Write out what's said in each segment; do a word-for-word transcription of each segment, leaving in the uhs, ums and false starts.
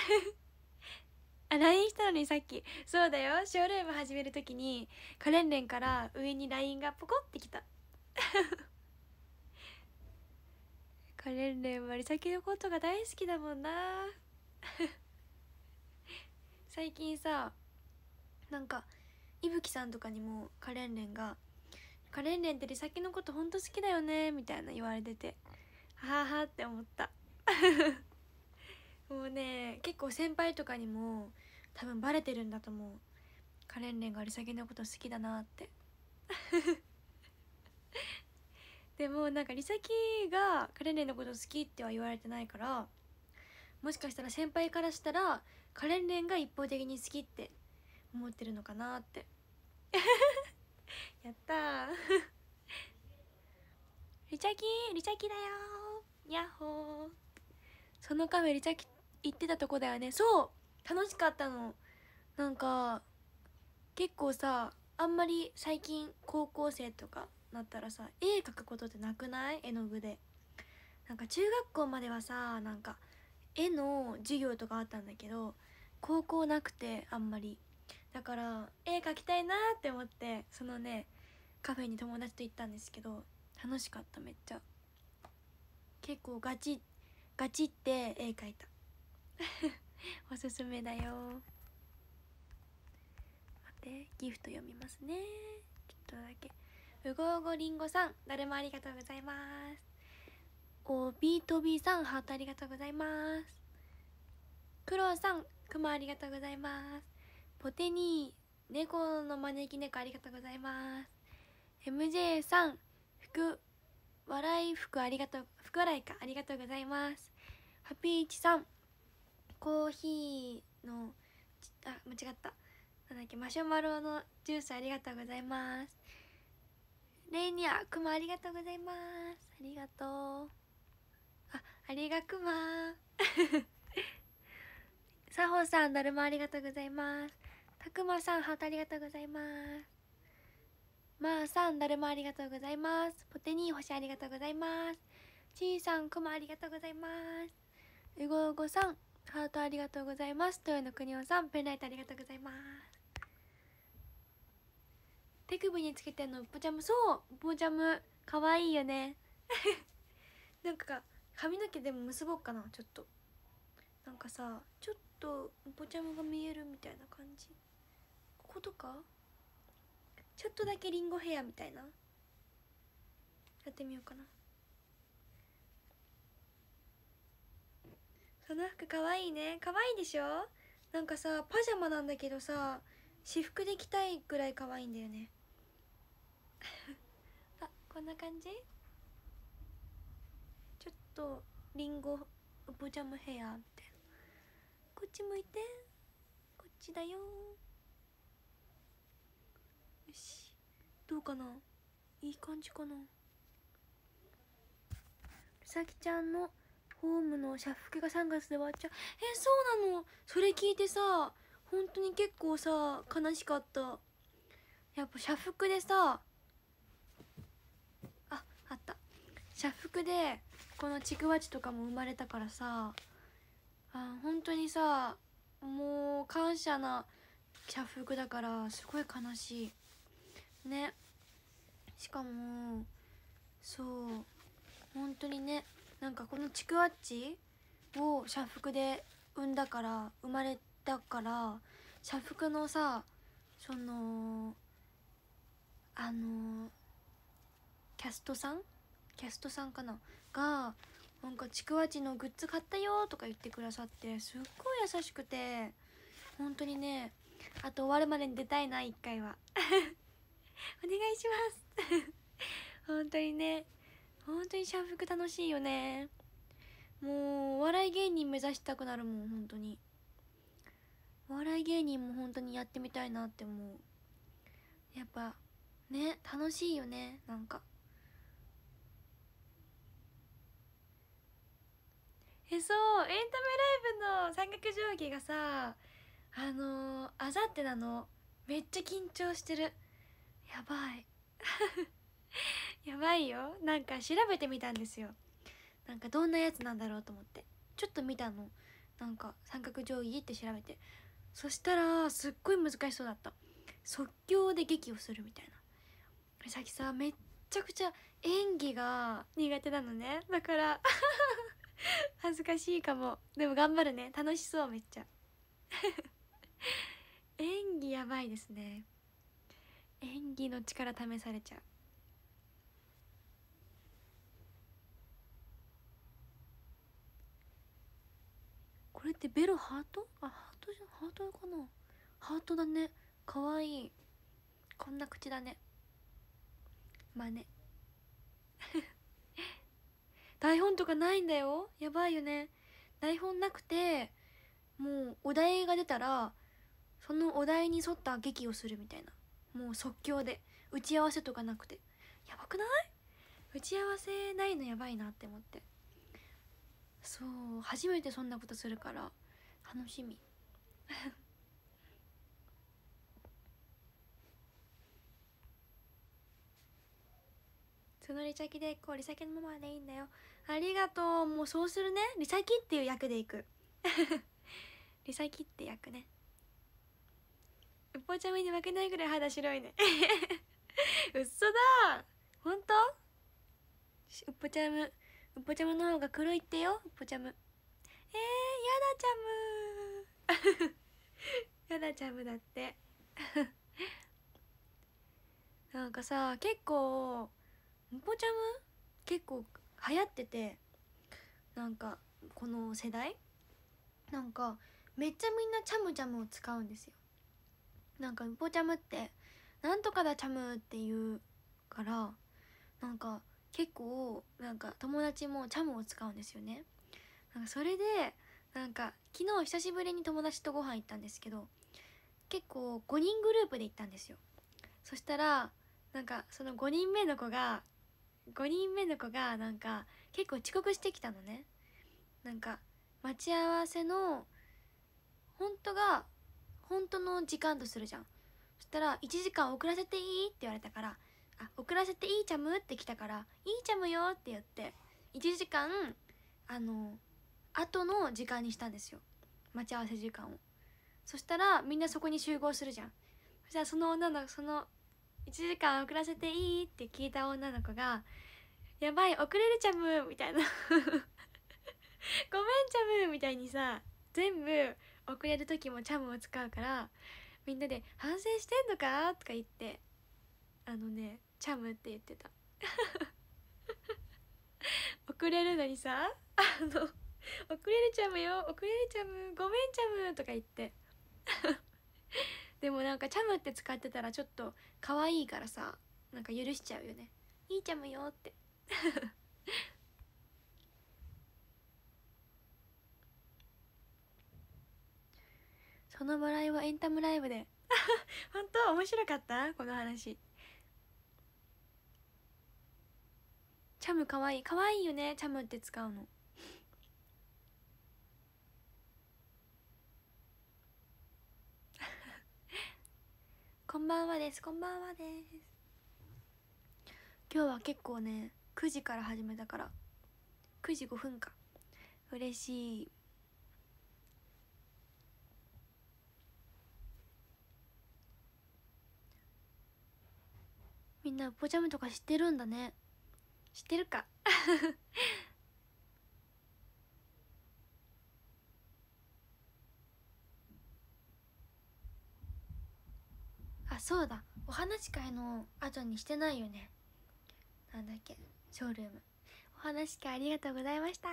あ、ライン したのにさっき。そうだよ、ショールーム始めるときにカレンレンから上に ライン がポコってきた。カレンレンはリサキのことが大好きだもんな。最近さ、なんかいぶきさんとかにもカレンレンが「カレンレンってリサキのことほんと好きだよね」みたいな言われてて、はははって思った。もうね、結構先輩とかにも多分バレてるんだと思う、カレンレンがリサキのこと好きだなって。でもなんかリサキがカレンレンのこと好きっては言われてないから、もしかしたら先輩からしたらカレンレンが一方的に好きって思ってるのかなって。やったー。リチャキリチャキだよー、ヤッホー。そのカフェリチャキ行ってたとこだよね。そう、楽しかったの。なんか結構さ、あんまり最近高校生とかなったらさ、絵描くことってなくない？絵の具で。なんか中学校まではさ、なんか絵の授業とかあったんだけど、高校なくてあんまり。だから絵描きたいなーって思って、そのねカフェに友達と行ったんですけど、楽しかった。めっちゃ結構ガチガチって絵描いた。おすすめだよ。待って、ギフト読みますね、ちょっとだけ。うごうごりんごさん、だるまありがとうございます。おびとびさん、ハートありがとうございます。くろうさん、くまありがとうございます。ポテニー、猫の招き猫ありがとうございます。 エムジェー さん、福笑い福ありがとう、福笑いかありがとうございます。ハピーチさん、コーヒーのあ間違ったなんだっけ、マシュマロのジュースありがとうございます。レイニアくまありがとうございます。ありがとう。あ、ありがくまさほさん、だるまありがとうございます。たくまさん、ハートありがとうございます。まーさん、だるまありがとうございます。ポテニー星ありがとうございます。ちーさん、くまありがとうございます。うごうごさん、ハートありがとうございます。豊野国夫さん、ペンライトありがとうございます。手首につけてんのウポジャム。そう、ウポジャムかわいいよね。なんか髪の毛でも結ぼうかな、ちょっと。なんかさ、ちょっとウポジャムが見えるみたいな感じ。こことかちょっとだけリンゴヘアみたいな、やってみようかな。その服かわいいね。かわいいでしょ。なんかさ、パジャマなんだけどさ、私服で着たいぐらいかわいいんだよね。あ、こんな感じ。ちょっとリンゴウポジャムヘアみたいな。こっち向いて、こっちだよ。よし、どうかな、いい感じかな。さきちゃんのホームの社服がさんがつで終わっちゃう。え、そうなの。それ聞いてさ、本当に結構さ悲しかった。やっぱ社服でさ、あ、あった、社服でこのちくわちとかも生まれたからさ、あ、本当にさ、もう感謝な社服だからすごい悲しいね。しかもそう、本当にね、なんかこのちくわっちを社服で産んだから生まれたから社服のさ、そのあのキャストさんキャストさんかなが、なんかちくわちのグッズ買ったよとか言ってくださって、すっごい優しくて、本当にね、あと終わるまでに出たいな、一回は。お願いします本当にね、本当に社服楽しいよね。もうお笑い芸人目指したくなるもん。本当にお笑い芸人も本当にやってみたいなって思う。やっぱね、楽しいよね。なんかえ、そう、エンタメライブの三角定規がさ、あのー、あさってなの。めっちゃ緊張してる。やばいやばいよ。なんか調べてみたんですよ。なんかどんなやつなんだろうと思ってちょっと見たの。 なんか三角定規って調べて、そしたらすっごい難しそうだった。即興で劇をするみたいな。美咲さめっちゃくちゃ演技が苦手なのね。だから恥ずかしいかも。でも頑張るね。楽しそうめっちゃ演技やばいですね。演技の力試されちゃう。これってベロハート？あ、ハートじゃハートかな。ハートだね。かわいい。こんな口だね。まあね台本とかないんだよ。やばいよね。台本なくて、もうお題が出たらそのお題に沿った劇をするみたいな。もう即興で、打ち合わせとかなくて。やばくない？打ち合わせないのやばいなって思って。そう、初めてそんなことするから楽しみそのリサキでこう、リサキのままでいいんだよ。ありがとう。もうそうするね。リサキっていう役でいくリサキって役ね。うっぽちゃめに負けないぐらい肌白いねうっそだ。ほんと？うっぽちゃむ、うっぽちゃむの方が黒いってよ。うっぽちゃむ。えー、やだちゃむやだちゃむだってなんかさ、結構うっぽちゃむ結構流行ってて、なんかこの世代なんかめっちゃみんなチャムチャムを使うんですよ。なんかうっぽちゃむってなんとかだチャムって言うから、なんか結構なんか友達もチャムを使うんですよね。なんかそれでなんか昨日久しぶりに友達とご飯行ったんですけど、結構ごにんグループで行ったんですよ。そしたらなんかそのごにんめの子がごにんめの子がなんか結構遅刻してきたのね。なんか待ち合わせの本当が本当の時間とするじゃん。そしたらいちじかん遅らせていいって言われたから、あ、遅らせていいチャムって来たから、いいチャムよって言っていちじかんあの後の時間にしたんですよ、待ち合わせ時間を。そしたらみんなそこに集合するじゃん。そしたらその女のそのいちじかん遅らせていいって聞いた女の子が、やばい遅れるチャムみたいなごめんチャムみたいにさ、全部遅れる時もチャムを使うから、みんなで反省してんのかとか言って、あのねチャムって言ってた遅れるのにさ、あの遅れるチャムよ、遅れるチャム、ごめんチャムとか言ってでもなんかチャムって使ってたらちょっと可愛いからさ、なんか許しちゃうよね。いいチャムよってその笑いはエンタムライブで本当面白かったこの話。チャムかわいい、かわいいよね、チャムって使うのこんばんはです、こんばんはです。今日は結構ねくじから始めたからくじごふんか。嬉しい。みんなポチャムとか知ってるんだね。知ってるかあ、そうだ、お話し会の後にしてないよね。なんだっけ、ショールームお話し会ありがとうございました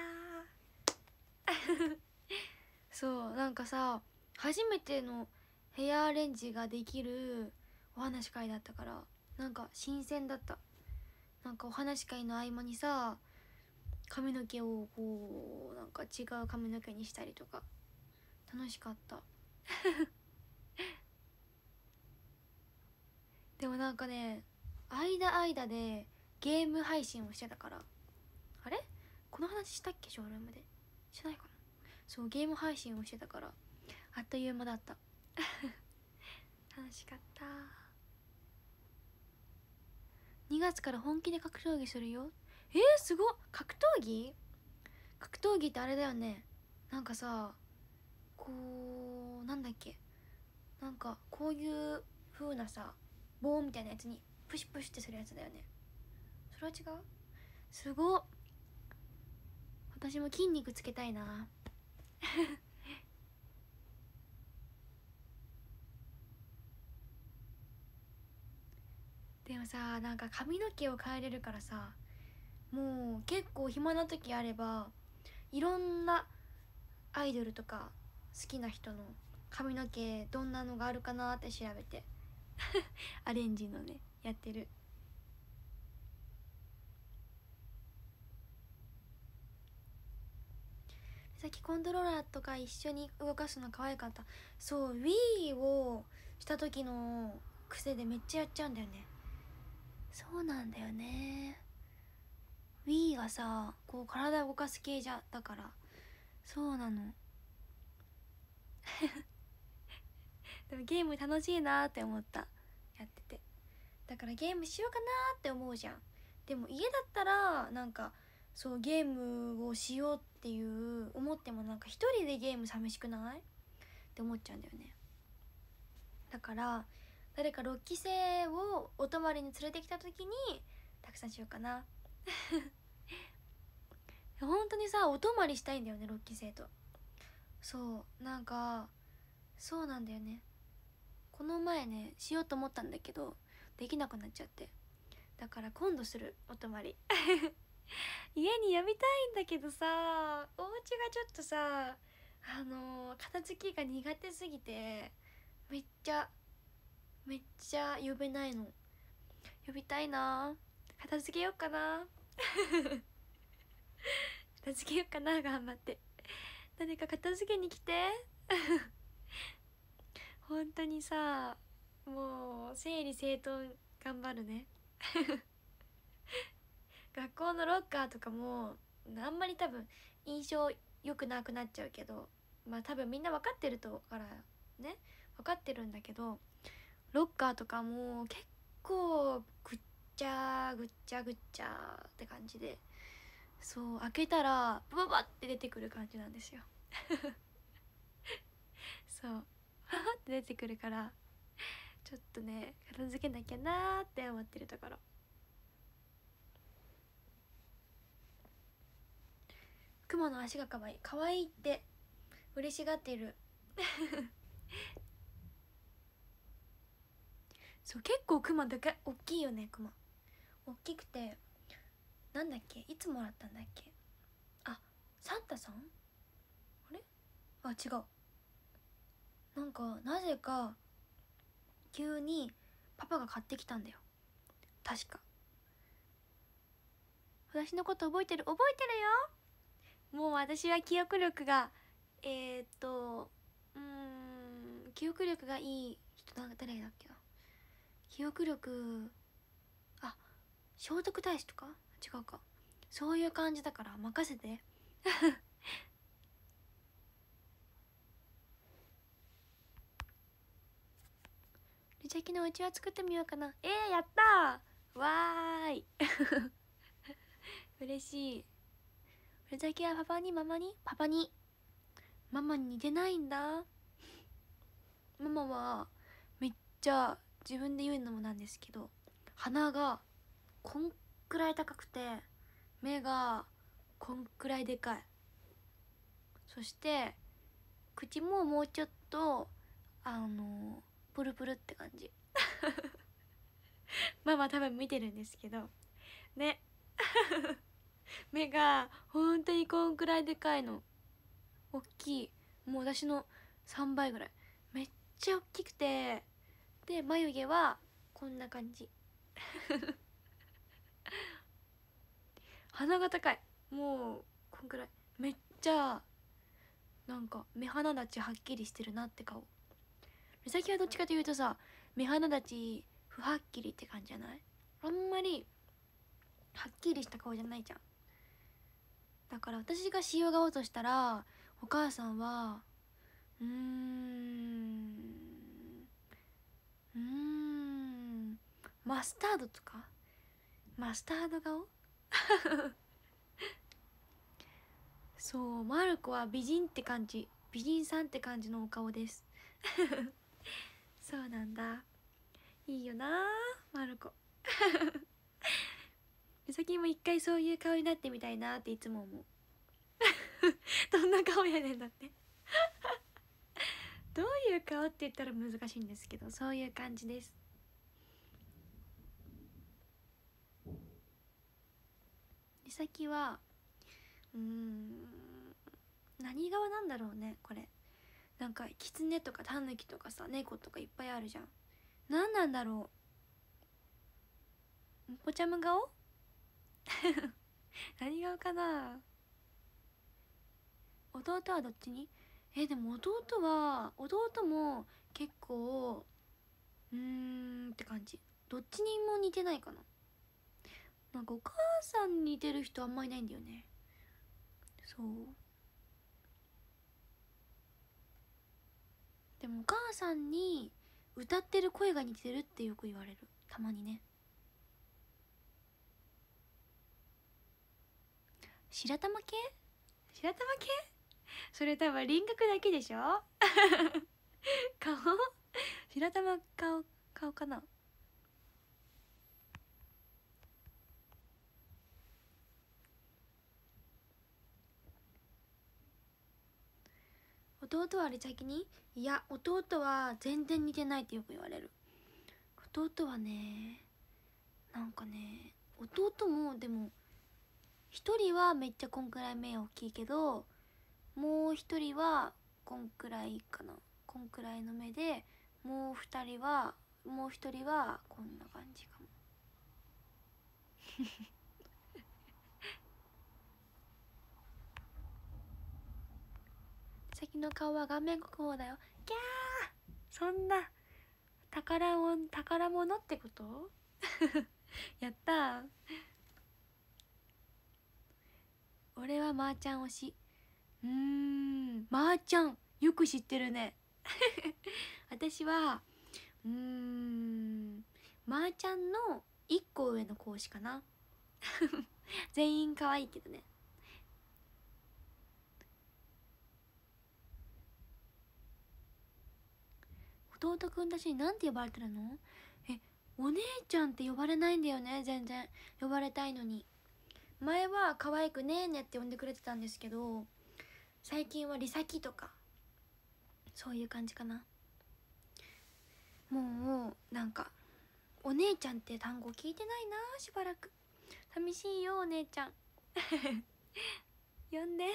そう、なんかさ、初めてのヘアアレンジができるお話し会だったから、なんか新鮮だった。なんかお話し会の合間にさ、髪の毛をこうなんか違う髪の毛にしたりとか楽しかったでもなんかね、間間でゲーム配信をしてたから、あれこの話したっけ、ショールームでしないかな。そう、ゲーム配信をしてたからあっという間だった楽しかった。にがつから本気で格闘技するよ。えー、すごっ。格闘技格闘技ってあれだよね、なんかさ、 け、なんかこういう風なさ棒みたいなやつにプシュプシュってするやつだよね。それは違う？すごっ、私も筋肉つけたいなでもさ、なんか髪の毛を変えれるからさ、もう結構暇な時あればいろんなアイドルとか好きな人の髪の毛どんなのがあるかなって調べてアレンジのねやってる。さっきコントローラーとか一緒に動かすの可愛かった。そう Wii をした時の癖でめっちゃやっちゃうんだよね。そうなんだよね、 Wii がさこう体動かす系じゃだから、そうなのでもゲーム楽しいなって思った、やってて。だからゲームしようかなって思うじゃん。でも家だったらなんかそうゲームをしようっていう思ってもなんか一人でゲーム寂しくないって思っちゃうんだよね。だから誰かろっき生をお泊まりに連れてきた時にたくさんしようかな本当にさお泊まりしたいんだよねろっき生と。そうなんかそうなんだよね。この前ねしようと思ったんだけどできなくなっちゃって、だから今度するお泊まり家に呼びたいんだけどさ、お家がちょっとさあのー、片付きが苦手すぎてめっちゃめっちゃ呼べないの。呼びたいな、片付けようかな片付けようかな、頑張って誰か片付けに来て本当にさもう整理整頓頑張るね学校のロッカーとかもあんまり多分印象良くなくなっちゃうけど、まあ多分みんな分かってるとからね分かってるんだけど、ロッカーとかも結構ぐっちゃぐっちゃぐっちゃって感じで、そう開けたらバババって出てくる感じなんですよそうババって出てくるからちょっとね片付けなきゃなーって思ってるところ。クマの足が可愛い可愛いって嬉しがっているそう結構クマでかい大きいよね。クマ大きくて、なんだっけいつもらったんだっけ、あサンタさん、あれあ違う、なんかなぜか急にパパが買ってきたんだよ確か。私のこと覚えてる覚えてるよ。もう私は記憶力がえー、っとうーん記憶力がいい人誰だっけな、記憶力あ聖徳太子とか違うか、そういう感じだから任せてルチャキのうちわ作ってみようかな。えー、やったーわーい嬉しい。ルチャキはパパにママにパパにママに似てないんだ。ママはめっちゃ自分で言うのもなんですけど鼻がこんくらい高くて目がこんくらいでかい、そして口ももうちょっとあのプルプルって感じママ多分見てるんですけどね目が本当にこんくらいでかいの、大きい、もう私のさんばいぐらい、めっちゃ大きくて、で眉毛はこんな感じ鼻が高い、もうこんくらい、めっちゃなんか目鼻立ちはっきりしてるなって顔。美咲はどっちかというとさ目鼻立ち不はっきりって感じじゃない？あんまりはっきりした顔じゃないじゃん。だから私がしようがおうとしたらお母さんはうーんうーんマスタードとかマスタード顔そうマルコは美人って感じ、美人さんって感じのお顔です。 そうなんだ。いいよなマルコ。美咲も一回そういう顔になってみたいなっていつも思う。どんな顔やねんだって。どういう顔って言ったら難しいんですけど、そういう感じです。美咲はうーん何顔なんだろうね。これなんかキツネとかタヌキとかさ、猫とかいっぱいあるじゃん。何なんだろう。ポチャム顔何顔かな。弟はどっちに。えでも弟は弟も結構うーんって感じ。どっちにも似てないかな。なんかお母さんに似てる人あんまいないんだよね。そうでもお母さんに歌ってる声が似てるってよく言われる、たまにね。白玉系白玉系それ多分輪郭だけでしょ顔白玉顔顔かな。弟はあれ先に。いや弟は全然似てないってよく言われる。弟はねなんかね弟もでも一人はめっちゃこんくらい目大きいけど、もう一人はこんくらいかな、こんくらいの目で、もう二人はもう一人はこんな感じかも。先の顔は顔面国宝だよ。キャーそんな宝物宝物ってことやったー。俺はまーちゃん推し。うーんまーちゃんよく知ってるね。私はうーんまーちゃんのいっこ上の子推しかな。全員可愛いけどね。弟くんたちになんて呼ばれてるの。えお姉ちゃんって呼ばれないんだよね。全然呼ばれたいのに。前は可愛くねーねって呼んでくれてたんですけど、最近はリサキとかそういう感じかな。もうなんかお姉ちゃんって単語聞いてないなしばらく。寂しいよお姉ちゃん。呼んで。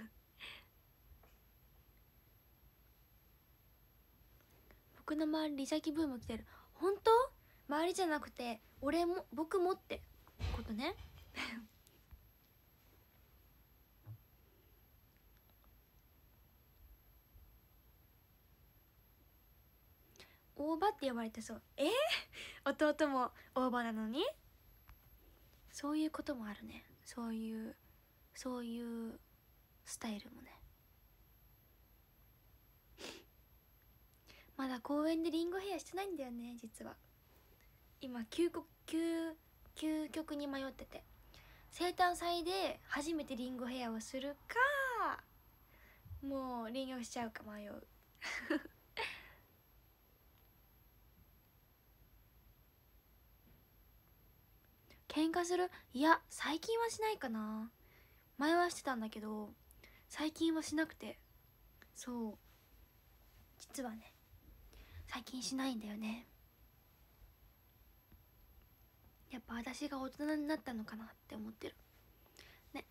僕の周りリサキブーム来てる。本当？周りじゃなくて俺も僕もってことね。大葉って呼ばれてそう。えー、弟も大葉なのに。そういうこともあるね。そういうそういうスタイルもね。まだ公園でリンゴヘアしてないんだよね実は。今究極究究極に迷ってて、生誕祭で初めてリンゴヘアをするか、もうリンゴしちゃうか迷う。喧嘩する？いや最近はしないかな。前はしてたんだけど最近はしなくて。そう実はね最近しないんだよね。やっぱ私が大人になったのかなって思ってるね。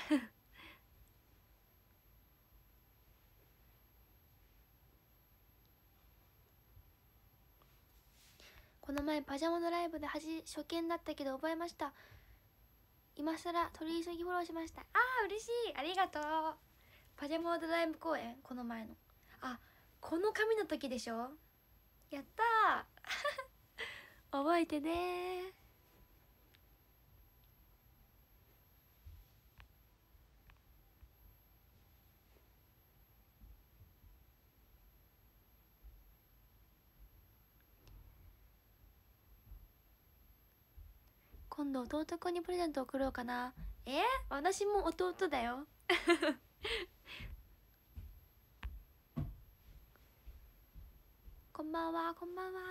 この前パジャマのライブで初初見だったけど覚えました。今さら取り急ぎフォローしました。あー嬉しい、ありがとう。パジャマドライブ公演、この前のあこの髪の時でしょ。やったー覚えてねー。今度弟くんにプレゼント送ろうかな。えー、私も弟だよ。 こんばんはこんばんは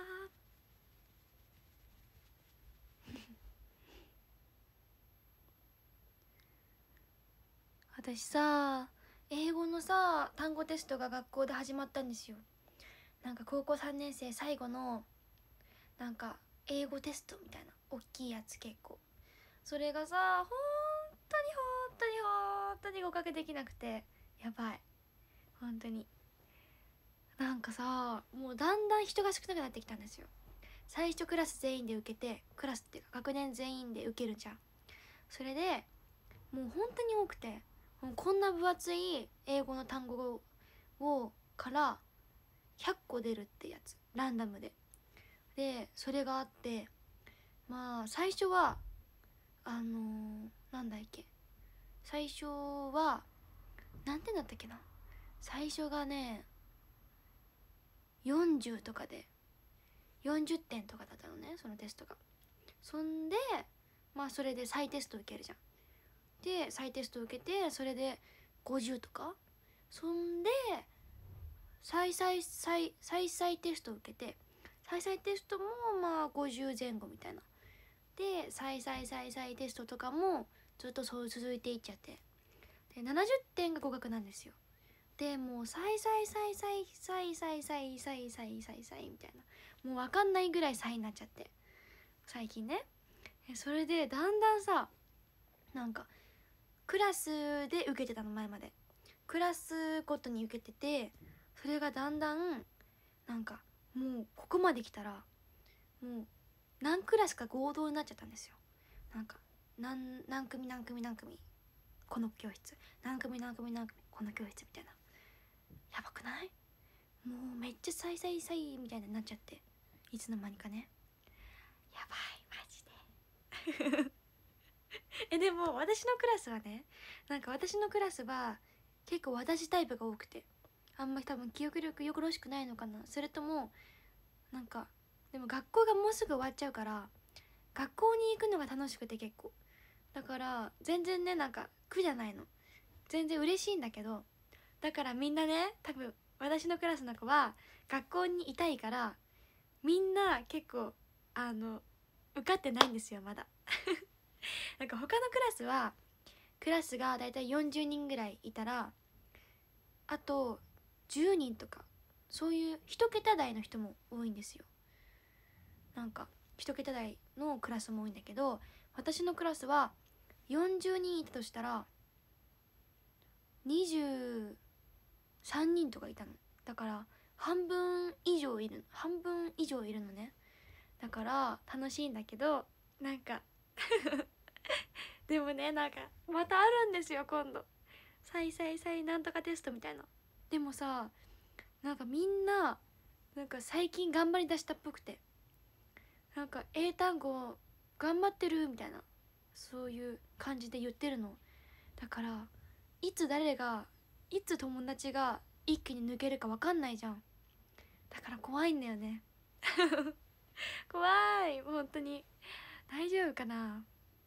私さ、英語のさ単語テストが学校で始まったんですよ。なんか高校さんねん生最後のなんか英語テストみたいな大きいやつ、結構それがさほんとにほんとにほんとに合格できなくてやばい。本当になんかさ、もうだんだん人が少なくなってきたんですよ。最初クラス全員で受けて、クラスっていうか学年全員で受けるじゃん。それでもう本当に多くて、もうこんな分厚い英語の単語をからひゃっこ出るってやつ、ランダムで。でそれがあって、まあ最初はあのー、なんだっけ最初は何点だったっけな。最初がねよんじゅうとかでよんじゅってんとかだったのね、そのテストが。そんでまあそれで再テスト受けるじゃん。で再テスト受けてそれでごじゅうとか。そんで再再再再再テスト受けて、再再テストもまあごじゅうぜん後みたいな。で再再再再テストとかもずっとそう続いていっちゃって、でななじゅってんが合格なんですよ。でもう再再再再再再再再再再再みたいな、もう分かんないぐらい再になっちゃって、最近ね。それでだんだんさ、なんかクラスで受けてたの、前までクラスごとに受けてて、それがだんだんなんかもうここまで来たらもう何クラスか合同になっちゃったんですよ。なんか何何組何組何組この教室、何組何組何組この教室みたいな。やばくない？もうめっちゃ再再再みたいになっちゃって、いつの間にかね。やばいマジでえでも私のクラスはね、なんか私のクラスは結構私タイプが多くて、あんまり多分記憶力よろしくないのかな。それともなんかでも学校がもうすぐ終わっちゃうから、学校に行くのが楽しくて結構だから全然ね、なんか苦じゃないの、全然嬉しいんだけど、だからみんなね、多分私のクラスの子は学校にいたいからみんな結構あの受かってないんですよまだなんか他のクラスはクラスがだいたいよんじゅうにんぐらいいたら、あとじゅうにんとかそういう一桁台の人も多いんですよ。なんか一桁台のクラスも多いんだけど、私のクラスはよんじゅうにんいたとしたらにじゅうさんにんとかいたの。だから半分以上いる半分以上いるのね。だから楽しいんだけど、なんかでもね、なんかまたあるんですよ今度、再再再なんとかテストみたいな。でもさ、なんかみんななんか最近頑張りだしたっぽくて、なんか英単語頑張ってるみたいな、そういう感じで言ってるの。だからいつ誰がいつ友達が一気に抜けるか分かんないじゃん。だから怖いんだよね怖い本当に。大丈夫かな。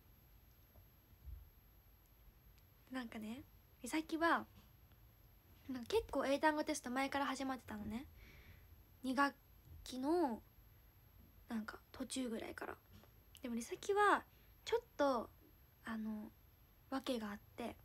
なんかね、美咲はなんか結構英単語テスト前から始まってたのね、に学期のなんか途中ぐらいから。でも美咲はちょっとあの訳があって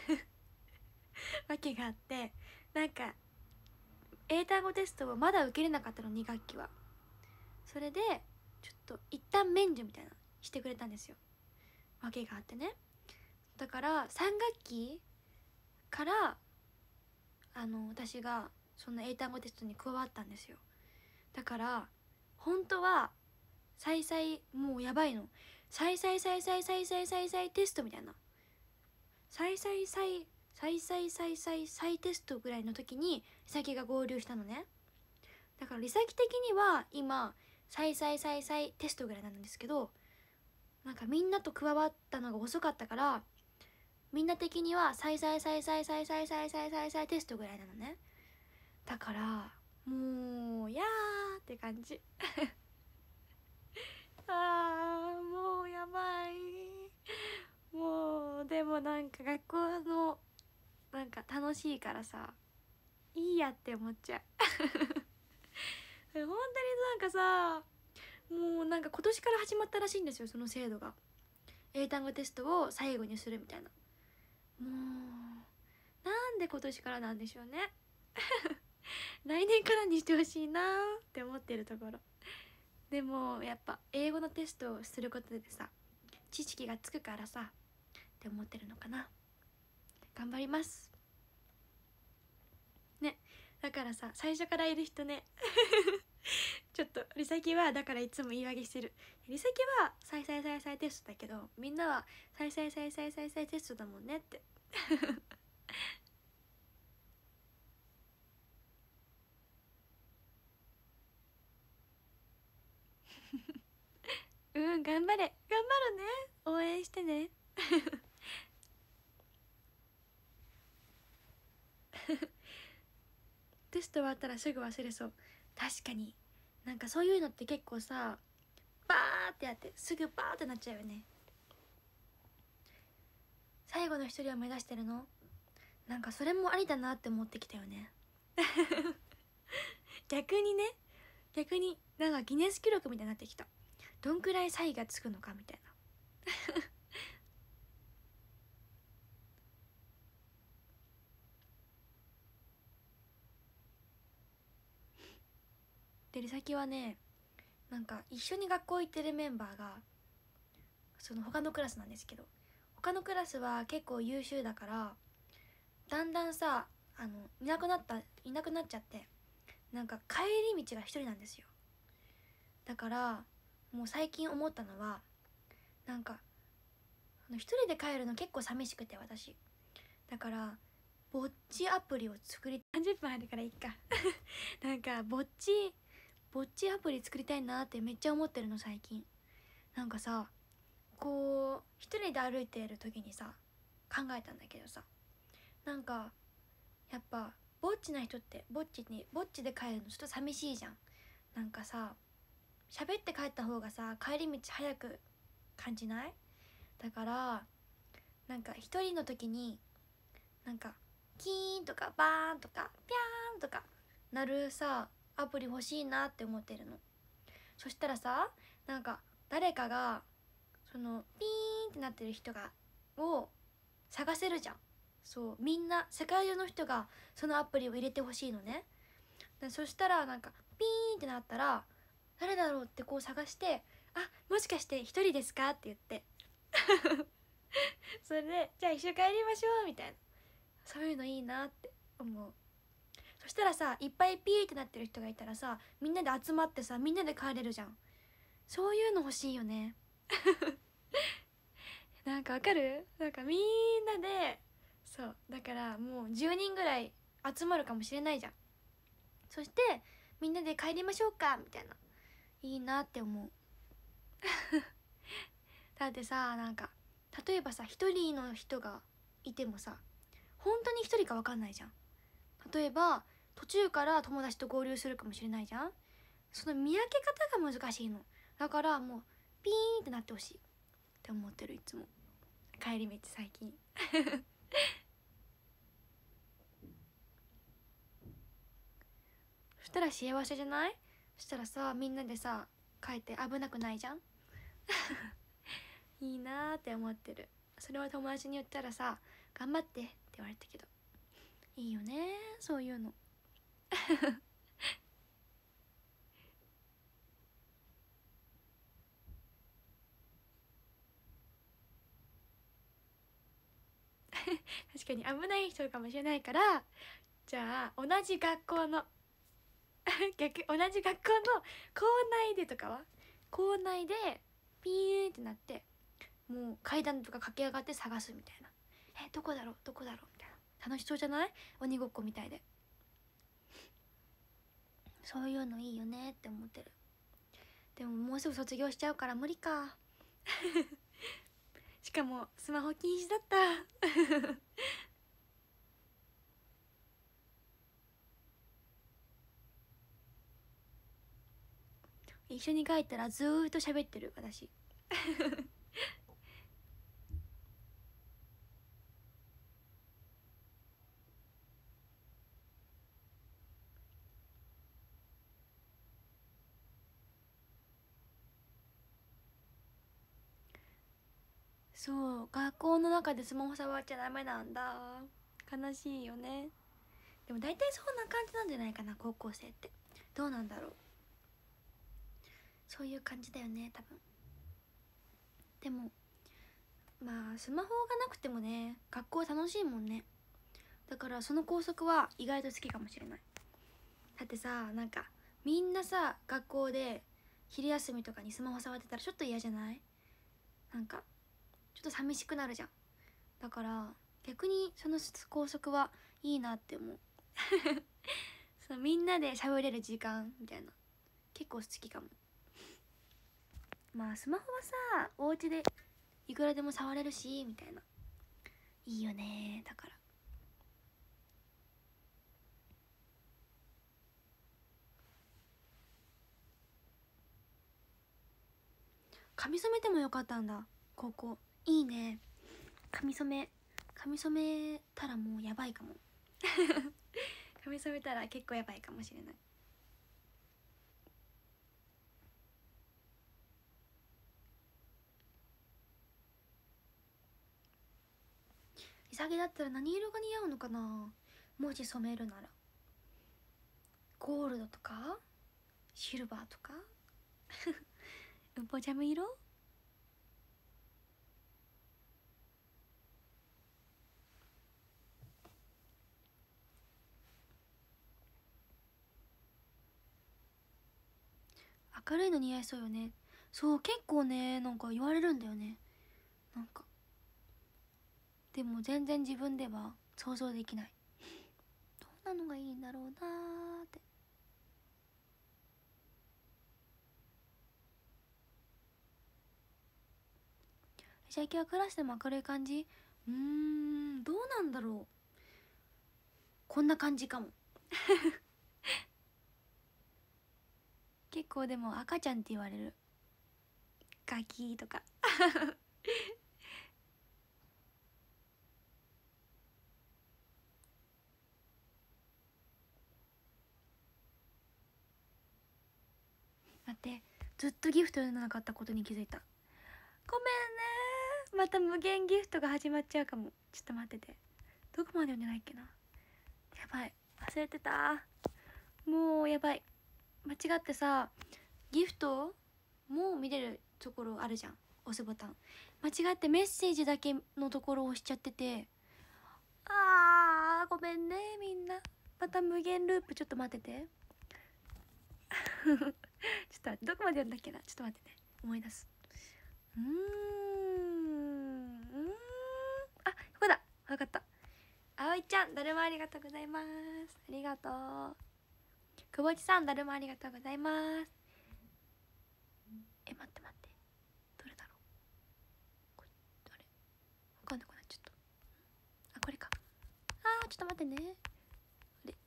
訳があってなんか英単語テストをまだ受けれなかったの、に学期は。それでちょっと一旦免除みたいなしてくれたんですよ、訳があってね。だからさん学期からあの私がその英単語テストに加わったんですよ。だから本当は再々もうやばいの、再々再々再々再々テストみたいな、再々再再々再々再テストぐらいの時にリサキが合流したのね。だからリサキ的には今再々再々テストぐらいなんですけど、なんかみんなと加わったのが遅かったから、みんな的には再々再々再々再々再々テストぐらいなのね。だからもうやーって感じあーもうやばい。もうでもなんか学校のなんか楽しいからさ、いいやって思っちゃう本当になんかさ、もうなんか今年から始まったらしいんですよ、その制度が。英単語テストを最後にするみたいな。もうなんで今年からなんでしょうね。来年からにしてほしいなーって思ってるところ。でもやっぱ英語のテストをすることでさ、知識がつくからさって思ってるのかな。頑張りますね。だからさ、最初からいる人ねちょっとリサキはだからいつも言い訳してる。リサキは再再再再テストだけど、みんなは再再再再再再テストだもんねってうん頑張れ、頑張るね、応援してねテスト終わったらすぐ忘れそう。確かになんかそういうのって結構さ、バーってやってすぐバーってなっちゃうよね。最後の一人を目指してるの、なんかそれもありだなって思ってきたよね逆にね、逆になんかギネス記録みたいになってきた。どんくらい差異がつくのかみたいなでリサキはね、なんか一緒に学校行ってるメンバーがその他のクラスなんですけど、他のクラスは結構優秀だから、だんだんさ、あのいなくなったいなくなっちゃって、なんか帰り道が一人なんですよ。だからもう最近思ったのは、なんかあの一人で帰るの結構寂しくて、私だからぼっちアプリを作り、さんじゅっぷんあるからいいかなんかぼっちぼっちアプリ作りたいなってめっちゃ思ってるの最近。なんかさ、こう一人で歩いている時にさ考えたんだけどさ、なんかやっぱぼっちな人ってぼっちにぼっちで帰るのちょっと寂しいじゃん。なんかさ、喋って帰った方がさ帰り道早く感じない？だからなんか一人の時になんかキーンとかバーンとかピャーンとかなるさアプリ欲しいなって思ってるの。そしたらさ、なんか誰かがそのピーンってなってる人がを探せるじゃん。そう、みんな世界中の人がそのアプリを入れてほしいのね。でそしたらなんかピーンってなったら誰だろうってこう探して、あ、もしかして一人ですかって言ってそれでじゃあ一緒帰りましょうみたいな、そういうのいいなって思う。そしたらさ、いっぱいピーってなってる人がいたらさ、みんなで集まってさ、みんなで帰れるじゃん。そういうの欲しいよねなんかわかる？なんかみんなで、そうだからもうじゅうにんぐらい集まるかもしれないじゃん。そしてみんなで帰りましょうかみたいな、いいなって思うだってさ、なんか例えばさ一人の人がいてもさ、本当に一人か分かんないじゃん。例えば途中から友達と合流するかもしれないじゃん。その見分け方が難しいの。だからもうピーンってなってほしいって思ってる、いつも帰り道最近そしたら幸せじゃない？そしたらさ、みんなでさ帰って危なくないじゃんいいなーって思ってる。それを友達に言ったらさ、頑張ってって言われたけど、いいよねそういうの確かに危ない人かもしれないから、じゃあ同じ学校の逆同じ学校の校内でとかは、校内でピーンってなって、もう階段とか駆け上がって探すみたいな、えどこだろうどこだろうみたいな、楽しそうじゃない？鬼ごっこみたいで。そういうのいいよねって思ってる。でももうすぐ卒業しちゃうから無理かしかもスマホ禁止だった一緒に帰ったらずーっと喋ってる私そう、学校の中でスマホ触っちゃダメなんだ。悲しいよね。でも大体そんな感じなんじゃないかな、高校生って。どうなんだろう。そういう感じだよね、多分。でもまあスマホがなくてもね、学校楽しいもんね。だからその校則は意外と好きかもしれない。だってさ、なんかみんなさ、学校で昼休みとかにスマホ触ってたらちょっと嫌じゃない？なんかちょっと寂しくなるじゃん。だから逆にその校則はいいなって思うそう、みんなで喋れる時間みたいな、結構好きかも。まあスマホはさ、お家でいくらでも触れるしみたいな、いいよね。だから髪染めてもよかったんだ、高校。いいね、髪染め。髪染めたらもうやばいかも髪染めたら結構やばいかもしれない。イサギだったら何色が似合うのかな、もし染めるなら。ゴールドとかシルバーとかウポジャム色。明るいの似合いそうよね。そう、結構ね、なんか言われるんだよね。なんかでも全然自分では想像できない、どんなのがいいんだろうなーって。最近はクラスでも明るい感じ。うーん、どうなんだろう。こんな感じかも結構でも赤ちゃんって言われる。ガキとか待って、ずっとギフト読んでなかったことに気づいた。ごめんね、また無限ギフトが始まっちゃうかも。ちょっと待ってて、どこまで読んでないっけな。やばい、忘れてた。もうやばい、間違ってさ、ギフトもう見れるところあるじゃん、押すボタン。間違ってメッセージだけのところを押しちゃってて、あーごめんねみんな。また無限ループ、ちょっと待っててちょっと待って、どこまで読んだっけな。ちょっと待ってね、思い出す。うーんうーんあ、ここだ、分かった。あおいちゃん、だるまありがとうございます。ありがとう。くぼちさん、だるまありがとうございます。え、待って待って、どれだろう。これどれ、分かんなくなっちゃった。あ、これか。あーちょっと待ってね。あれ、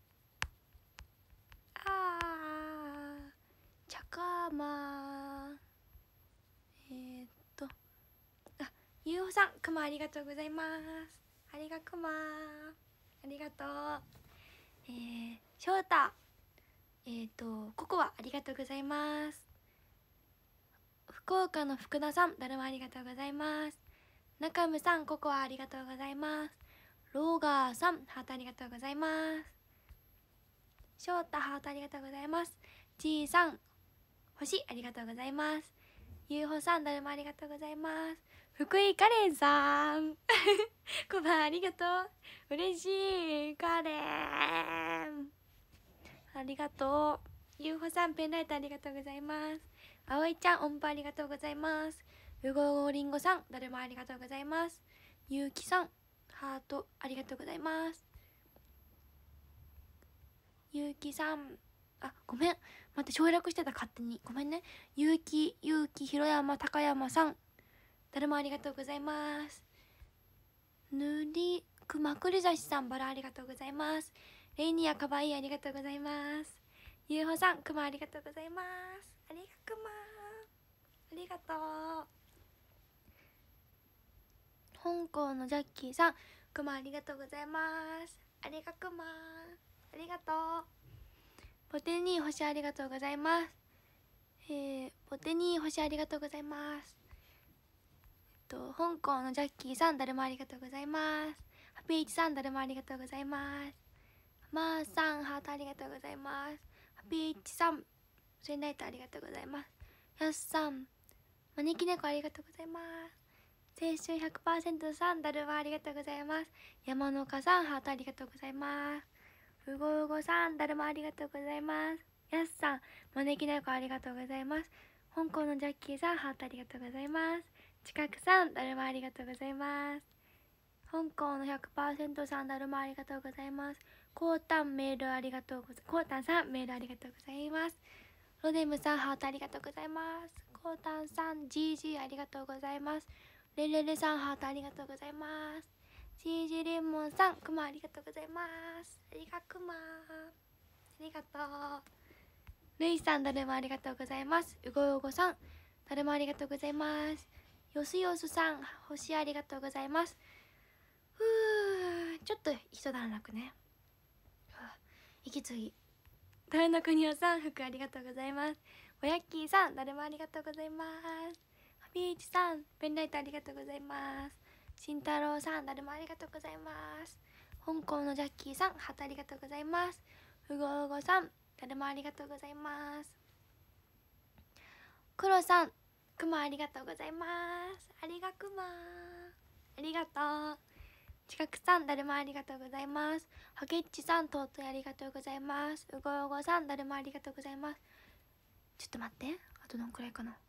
あーちゃかまーえー、っとあ、ゆうほさん、くまありがとうございます。ありがくまー、ありがとう。えー、しょうた、えーとココア、ありがとうございます。福岡の福田さん、だるまありがとうございます。中村さん、ココアありがとうございます。ローガーさん、ハートありがとうございます。翔太、ハートありがとうございます。ちーさん、星ありがとうございます。ゆうほさん、だるまありがとうございます。福井カレンさんコバありがとう、嬉しい。カレンありがとう。ゆうほさん、ペンライトありがとうございます。あおいちゃん、音符ありがとうございます。うごうごりんごさん、だるまありがとうございます。ゆうきさん、ハートありがとうございます。ゆうきさん、あ、ごめん、待って、省略してた、勝手にごめんね。ゆうき、ゆうき、ひろやま、たかやまさん、だるまありがとうございます。ぬりくまくりざしさん、バラありがとうございます。レイニアかわいい、ありがとうございます。ゆうほさん、くまありがとうございます。ありがくまありがとう。香港のジャッキーさん、くまありがとうございます。ありがくまありがとう。ポテニー星ありがとうございます。えー、ポテニー星ありがとうございます。 と香港のジャッキーさん、だるまありがとうございます。ハピイチさん、だるまありがとうございます。マーさん、ハートありがとうございます。ハピイチさん、センライトありがとうございます。やすさん、招き猫ありがとうございます。青春 ひゃくパーセント さん、だるまありがとうございます。山の岡さん、ハートありがとうございます。うごうごさん、だるまありがとうございます。やすさん、招き猫ありがとうございます。香港のジャッキーさん、ハートありがとうございます。近くさん、だるまありがとうございます。香港の ひゃくパーセント さん、だるまありがとうございます。コータン、メールありがとうございます。コータンさん、メールありがとうございます。ロデムさん、ハートありがとうございます。コータンさん、ジージー ありがとうございます。レレレさん、ハートありがとうございます。ジージーレモンさん、クマありがとうございます。ありがクマ、ありがとう。ルイさん、だるまありがとうございます。うごうごさん、だるまありがとうございます。よすよすさん、星ありがとうございます。ふう、ちょっと一段落ね。息継ぎ。豊の国尾さん、服ありがとうございます。おやっきーさん、だるまありがとうございます。ハピーチさん、ペンライトありがとうございます。慎太郎さん、だるまありがとうございます。香港のジャッキーさん、ハートありがとうございます。うごうごさん、だるまありがとうございます。黒さん、くまありがとうございます。ありがくま、ありがとう。近くさん、だるまありがとうございます。はけっちさん、とうといありがとうございます。うごうごさん、だるまありがとうございます。ちょっと待って、あとどんくらいかな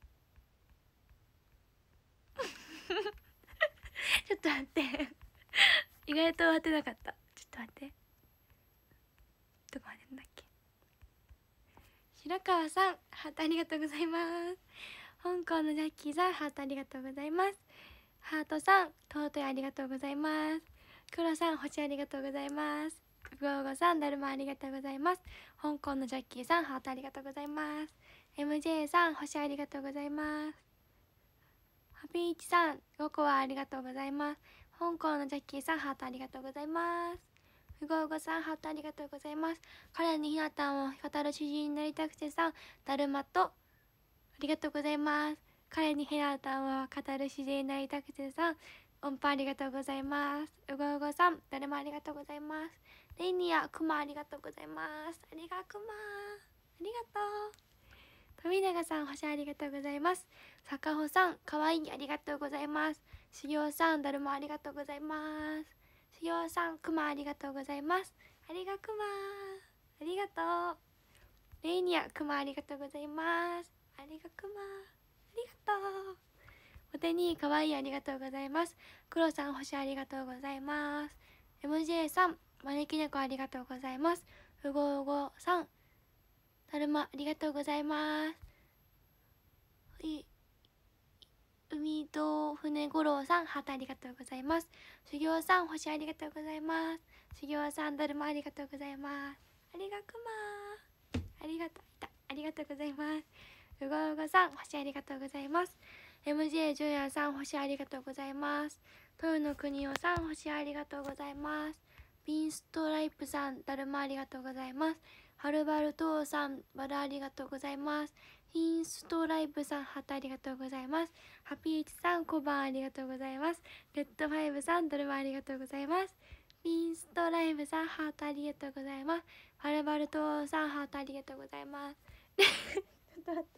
ちょっと待って意外と終わってなかった。ちょっと待って、どこまでんだっけ。白川さん、ハートありがとうございます。香港のジャッキーさん、ハートありがとうございます。ハートさん、とうといありがとうございます。黒さん、星ありがとうございます。うごうごさん、だるまありがとうございます。香港のジャッキーさん、ハートありがとうございます。エムジェー さん、星ありがとうございます。ハピーチさん、ごこはありがとうございます。香港のジャッキーさん、ハートありがとうございます。うごうごさん、ハートありがとうございます。彼にひなたんを語る主人になりたくてさん、だるまとありがとうございます。彼にひなたんを語る主人になりたくてさん、音符ありがとうございます。うごうごさん、だるまありがとうございます。レイニア、クマありがとうございます。ありがクマ、ありがとう。富永さん、星ありがとうございます。坂穂さん、かわいいありがとうございます。修行さん、だるまありがとうございます。修行さん、クマありがとうございます。ありがクマ、ありがとう。レイニア、クマありがとうございます。ありがクマ、ありがとう。お手にかわいいありがとうございます。黒さん、星ありがとうございます。エムジェー さん、招き猫ありがとうございます。うごうごさん、だるまありがとうございます。い海と船五郎さん、ハートありがとうございます。修行さん、星ありがとうございます。修行さん、だるまありがとうございます。ありがくま、ありがとう、いた、ありがとうございます。うごうごさん、星ありがとうございます。エムジェー ジュニアさん、星ありがとうございます。豊野国夫さん、星ありがとうございます。ピンストライプさん、だるまありがとうございます。はるばるとうさん、バラありがとうございます。ピンストライプさん、ハートありがとうございます。ハピーチさん、小判ありがとうございます。レッドファイブさん、だるまありがとうございます。ピンストライブさん、ハートありがとうございます。はるばるとうさん、ハートありがとうございます。ちょっと待って。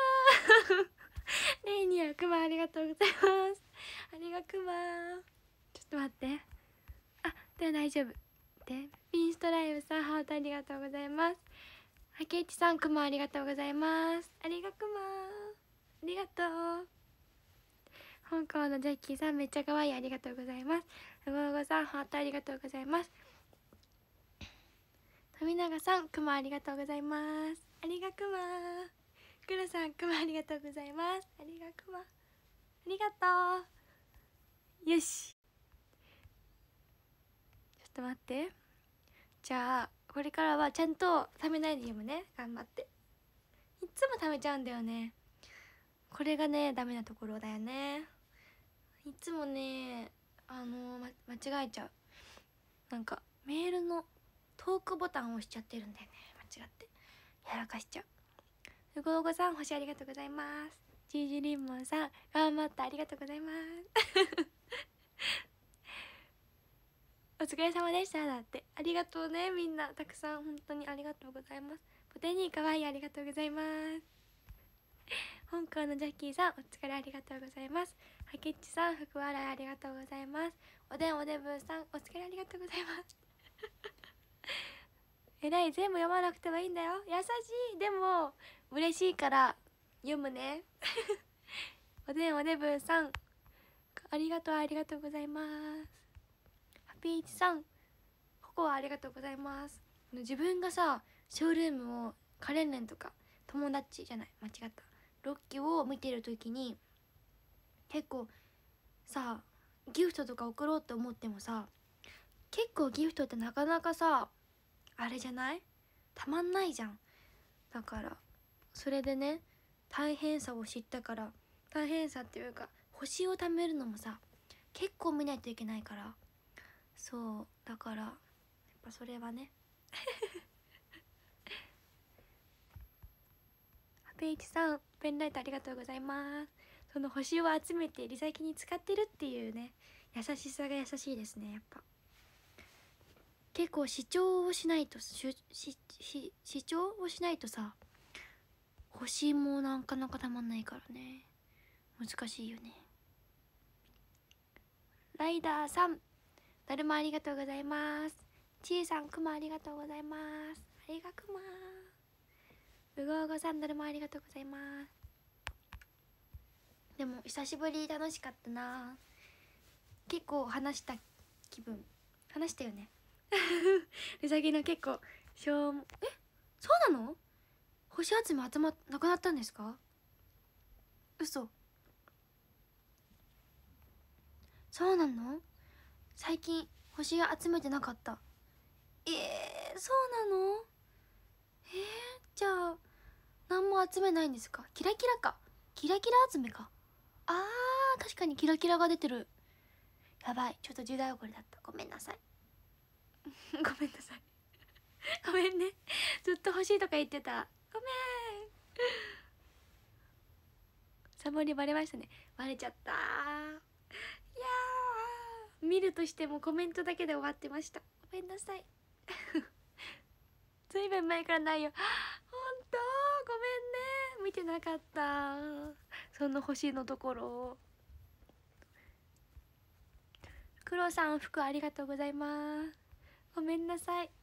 レイニア、クマありがとうございます。ありがクマ。ちょっと待って。あ、では大丈夫。で、ピンストライブさん、ハートありがとうございます。はけいちさん、クマありがとうございます。ありがクマ。ありがとう。香港のジャッキーさん、めっちゃ可愛い、ありがとうございます。うごうごさん、ハートありがとうございます。富永さん、クマありがとうございます。ありがクマ。クロさん、クマありがとうございます。ありがクマ、ありがとう。よし、ちょっと待って。じゃあこれからはちゃんとためないで読むね。頑張って。いっつもためちゃうんだよね。これがねダメなところだよね。いつもねあの、ま、間違えちゃう。なんかメールのトークボタンを押しちゃってるんだよね。間違ってやらかしちゃう。うごうごさん、星ありがとうございます。 ジージリンモンさん頑張ったありがとうございますお疲れ様でしただって。ありがとうねみんな、たくさん本当にありがとうございます。ポテニーかわいいありがとうございます。香港のジャッキーさんお疲れありがとうございます。ハケッチさん福笑いありがとうございます。おでんおでぶさんお疲れありがとうございますえらい、全部読まなくてもいいんだよ、優しい。でも嬉しいから読むねおでんおでぶさんありがとうありがとうございます。ハピーチさんココアありがとうございます。自分がさショールームをカレンレンとか友達じゃない間違ったロッキーを見てる時に結構さギフトとか送ろうと思ってもさ結構ギフトってなかなかさあれじゃない、たまんないじゃん。だからそれでね大変さを知ったから、大変さっていうか星を貯めるのもさ結構見ないといけないから、そうだからやっぱそれはねハペイチさんペンライトありがとうございます。その星を集めてリサイキに使ってるっていうね優しさが優しいですね。やっぱ結構視聴をしないとししし視聴をしないとさ星もなかなかたまんないからね、難しいよね。ライダーさんだるまありがとうございます。ちーさんくまありがとうございます。ありがくまうごうごさんだるまありがとうございます。でも久しぶり楽しかったな。結構話した気分話したよねうさぎの結構しょうもえそうなの、星集め集まなくなったんですか、嘘、そうなの、最近星集めてなかった。えー、そうなの、えー、じゃあ何も集めないんですか。キラキラか、キラキラ集めか。あー確かにキラキラが出てる。やばい、ちょっと時代遅れだった、ごめんなさいごめんなさいごめんね、ずっと欲しいとか言ってた、ごめんサボりバレましたね。バレちゃった、いやー見るとしてもコメントだけで終わってました、ごめんなさいずいぶん前からないよ、ほんとごめんね、見てなかった、その星のところを。黒さん服ありがとうございます、ごめんなさい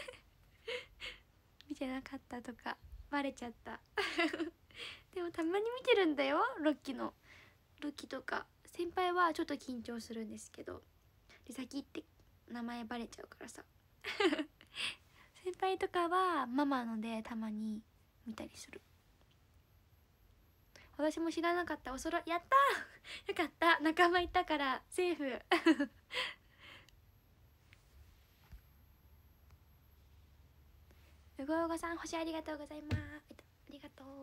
見てなかったとかバレちゃったでもたまに見てるんだよ、ロッキのロッキとか。先輩はちょっと緊張するんですけど、リサキって名前バレちゃうからさ先輩とかはママのでたまに見たりする。私も知らなかった、おそろやったーよかった、仲間いたからセーフうごうごさん星ありがとうございます、ありがとう。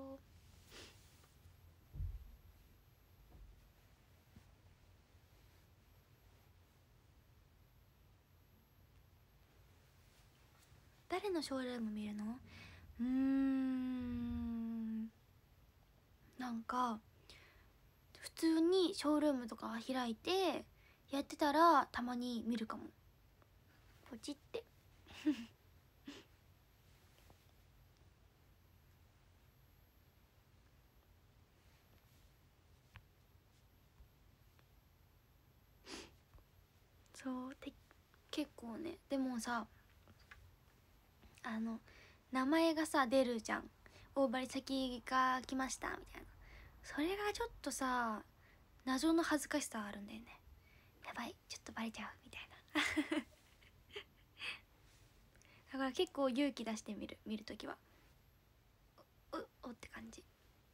誰のショールーム見るの？うーんなんか普通にショールームとか開いてやってたらたまに見るかも、ポチってそうて結構ね。でもさあの名前がさ出るじゃん、大張先が来ましたみたいな、それがちょっとさ謎の恥ずかしさあるんだよね。やばいちょっとバレちゃうみたいなだから結構勇気出してみる、見るときはうおって感じ。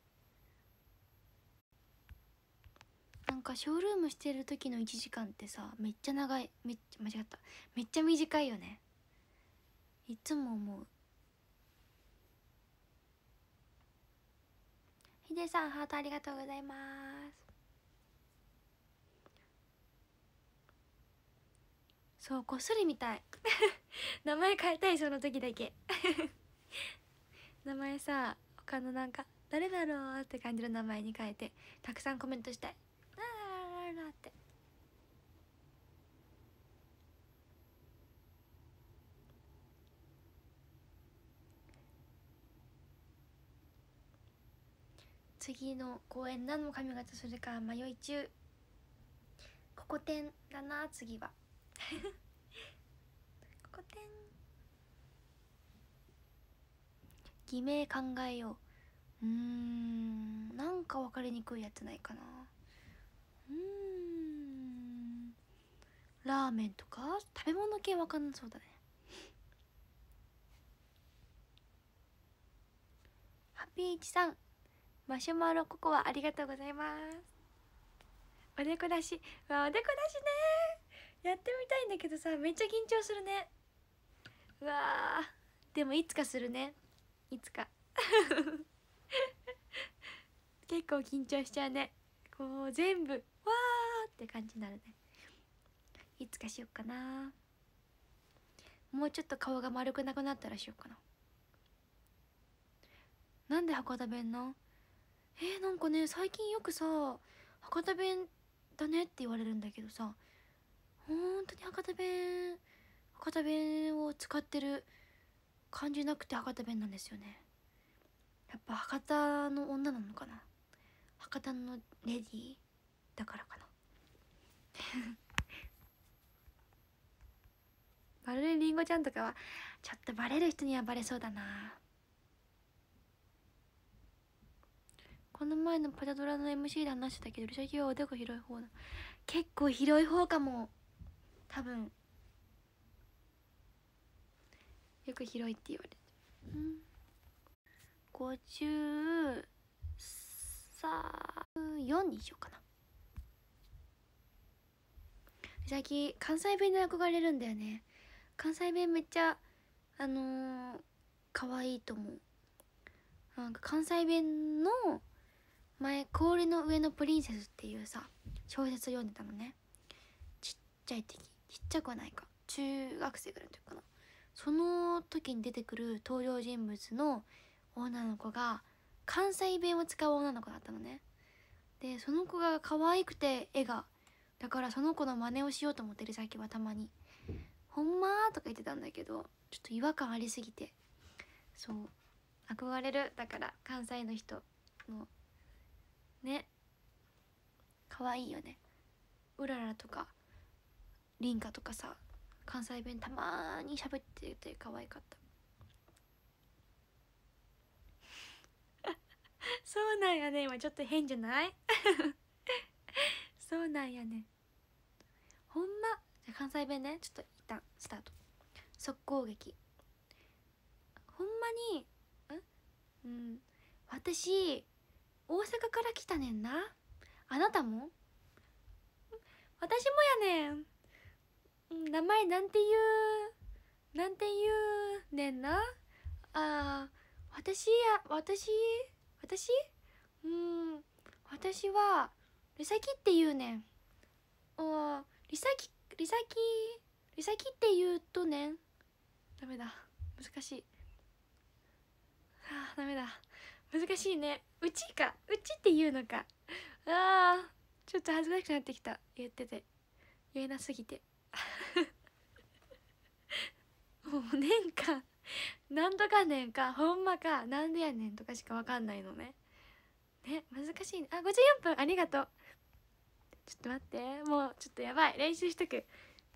なんかショールームしてる時のいちじかんってさめっちゃ長い、めっちゃ間違っためっちゃ短いよね、いつも思う。ヒデさんハートありがとうございます。そうこっそり見たい名前変えたい、その時だけ名前さ他のなんか誰だろうって感じの名前に変えてたくさんコメントしたい。ララララって。次の公演何の髪型するか迷い中。ここてんだな次は。ここてん。偽名考えよう。うーん、なんか分かりにくいやつないかな。うーん、ラーメンとか食べ物系分かんなそうだね。ハッピーイチさん、マシュマロココアありがとうございます。おでこ出し、わ、おでこ出しね、やってみたいんだけどさ、めっちゃ緊張するね。うわー、でもいつかするね、いつか。結構緊張しちゃうね。こう全部わーって感じになるね。いつかしよっかな。もうちょっと顔が丸くなくなったらしようかな。なんで博多弁なんえー、なんかね最近よくさ博多弁だねって言われるんだけどさ、ほんとに博多弁博多弁を使ってる感じなくて博多弁なんですよね。やっぱ博多の女なのかな、博多のレディーだからかな。バルレリンゴちゃんとかはちょっとバレる人にはバレそうだな。この前のパタドラの エムシー で話してたけど、リサキはおでこ広い方だ。結構広い方かも多分。よく広いって言われる。うん、ごじゅうよんにしようかな。最近関西弁で憧れるんだよね。関西弁めっちゃあのー、可愛いと思う。なんか関西弁の前「氷の上のプリンセス」っていうさ小説を読んでたのね。ちっちゃい時、ちっちゃくはないか、中学生ぐらいの時かな。その時に出てくる登場人物の女の子が関西弁を使う女の子だったのね。でその子が可愛くて絵がだからその子の真似をしようと思ってるさっきはたまに「ほんま?」とか言ってたんだけど、ちょっと違和感ありすぎて、そう憧れる。だから関西の人のね可愛いよね。うららとかりんかとかさ関西弁たまーに喋ってて可愛かった。そうなんやね。今ちょっと変じゃないそうなんやね。ほんま。じゃあ関西弁ね、ちょっと一旦スタート。速攻撃。ほんまにんうん私大阪から来たねんな。あなたも？私もやねん。名前なんて言うなんて言うねんな。あー私や私私うん私はリサキって言うねん。あリサキリサキリサキって言うとねん。ダメだ、難しい。あーダメだ、難しいね。うちか、うちって言うのか。あーちょっと恥ずかしくなってきた、言ってて言えなすぎて。もうねんかなんとかねんかほんまかなんでやねんとかしかわかんないのね。ね難しいね。あごじゅうよんぷんありがとう。ちょっと待って、もうちょっとやばい、練習しとく。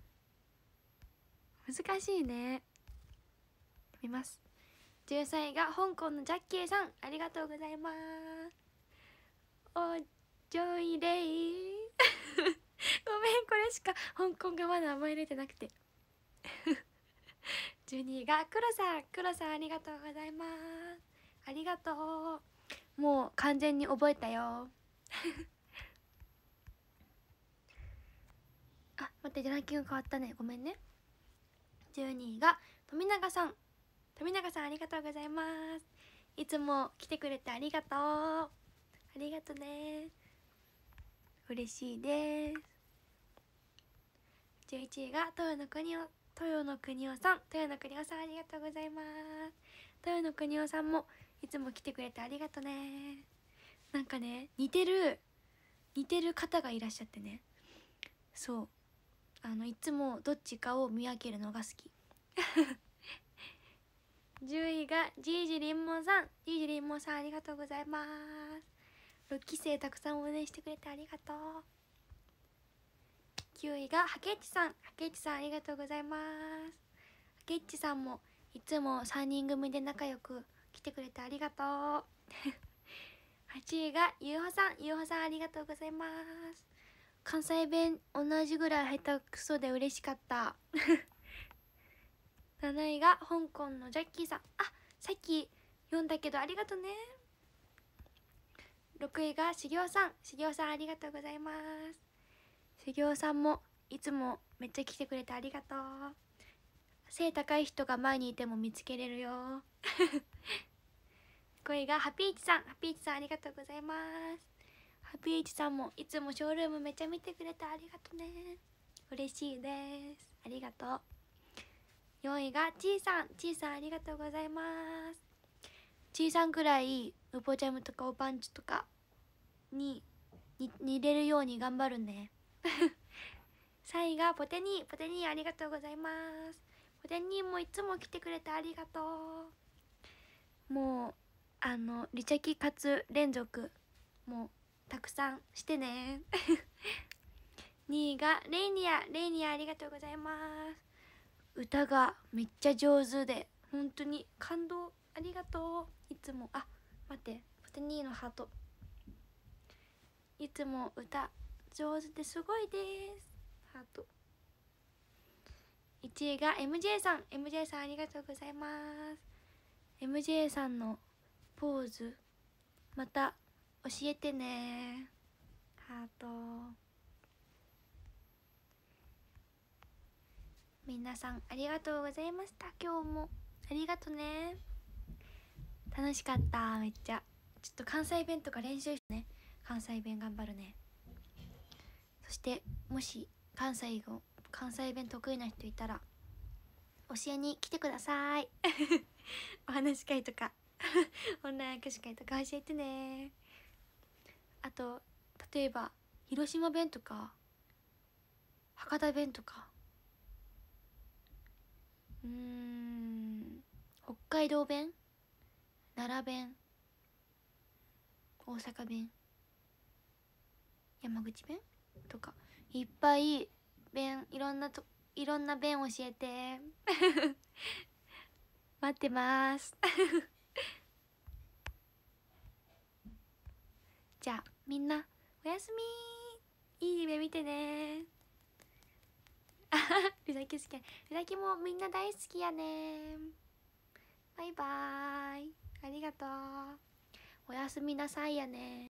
難しいね。見ます。じゅうさんいが香港のジャッキーさんありがとうございます。おジョイレイごめん、これしか香港がまだ覚えれてなくてじゅうにいがクロさん、クロさんありがとうございます。ありがとう。もう完全に覚えたよあ待って、ランキング変わったね、ごめんね。じゅうにいが富永さん、富永さんありがとうございます。いつも来てくれてありがとう、ありがとね、嬉しいです。じゅういちいが豊野国夫、豊野国夫さん、豊野国夫さんありがとうございます。豊野国夫さんもいつも来てくれてありがとね。なんかね、似てる似てる方がいらっしゃってね、そう、あのいつもどっちかを見分けるのが好きじゅういがじいじりんもさん。じいじりんもさんありがとうございます。ろっきせいたくさん応援してくれてありがとう。きゅういがはけっちさん。はけっちさんありがとうございます。はけっちさんもいつもさんにん組で仲良く来てくれてありがとうはちいがゆうほさん。ゆうほさんありがとうございます。関西弁同じぐらい下手くそで嬉しかったなないが香港のジャッキーさん。あ、さっき読んだけどありがとね。ろくいがしぎょうさん。しぎょうさんありがとうございます。しぎょうさんもいつもめっちゃ来てくれてありがとう。背高い人が前にいても見つけれるよごいがハピーチさん。ハピーチさんありがとうございます。ハピーチさんもいつもショールームめっちゃ見てくれてありがとね。嬉しいです。ありがとう。よんいがちーさん。ちーさんありがとうございます。ちーさんくらいウポジャムとかおパンチとかに似れるように頑張るねさんいがポテニー。ポテニーありがとうございます。ポテニーもいつも来てくれてありがとう。もうあのリチャキかつ連続もうたくさんしてねにいがレイニア。レイニアありがとうございます。歌がめっちゃ上手で本当に感動。ありがとう。いつも、あ、待って、ポテニーのハート。いつも歌上手ですごいです。ハート。いちいが エムジェー さん。 エムジェー さんありがとうございます。 エムジェー さんのポーズまた教えてね。ハート。皆さんありがとうございました。今日もありがとね。楽しかった。めっちゃちょっと関西弁とか練習してね。関西弁頑張るね。そしてもし関西語関西弁得意な人いたら教えに来てくださいお話し会とかオンライン握手会とか教えてね。あと例えば広島弁とか博多弁とかうーん北海道弁、奈良弁、大阪弁、山口弁とかいっぱい弁、いろんなといろんな弁教えて待ってますじゃあみんなおやすみ。いい夢見てね。あははルダキ好きや。ルダキもみんな大好きやね。バイバーイ。ありがとう。おやすみなさいやね。